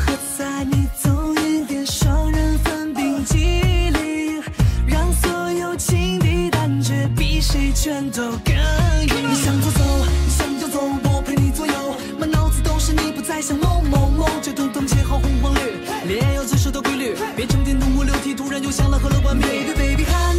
和在你总有点双人份冰激凌，让所有情敌感觉比谁全都更硬。你想走走，你想就走，我陪你左右，满脑子都是你，不再想某某某，就统统切好红黄绿，恋爱要遵守的规律，别成天动物流涕，突然又想了和乐观 baby baby hi。